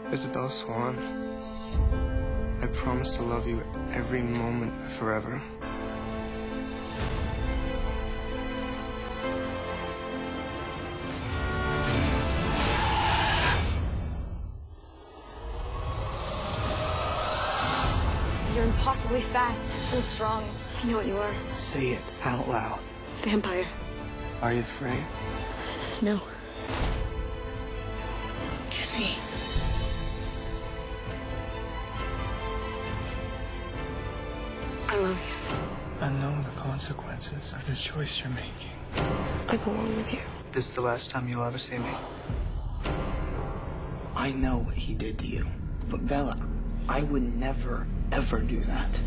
Isabelle Swan, I promise to love you every moment forever. You're impossibly fast and strong. I know what you are. Say it out loud. Vampire. Are you afraid? No. Kiss me. I love you. I know the consequences of the choice you're making. I belong with you. This is the last time you'll ever see me. I know what he did to you. But Bella, I would never, ever do that.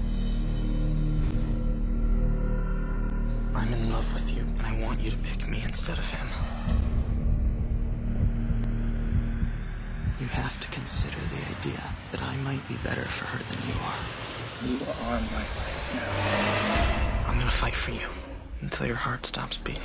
I'm in love with you, and I want you to pick me instead of him. You have to consider the idea that I might be better for her than you are. You are my life now. I'm gonna fight for you until your heart stops beating.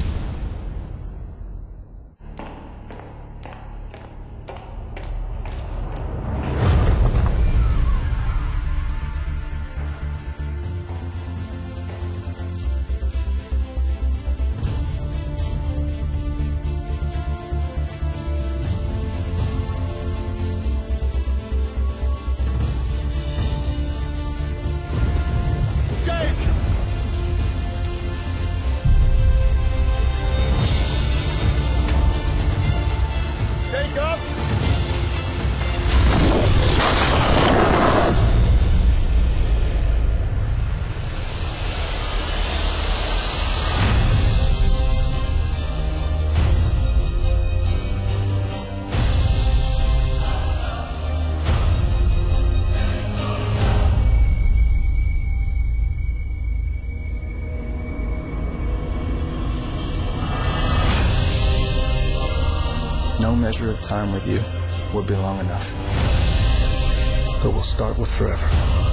No measure of time with you would be long enough. But we'll start with forever.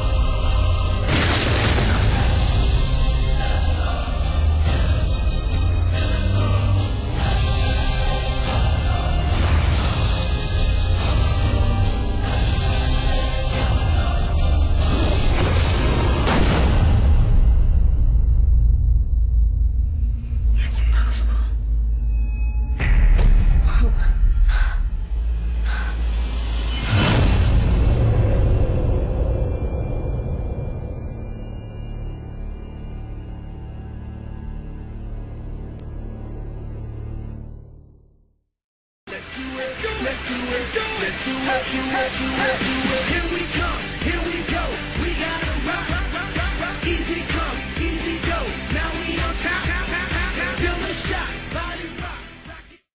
It's impossible. Let's do it. Here we come.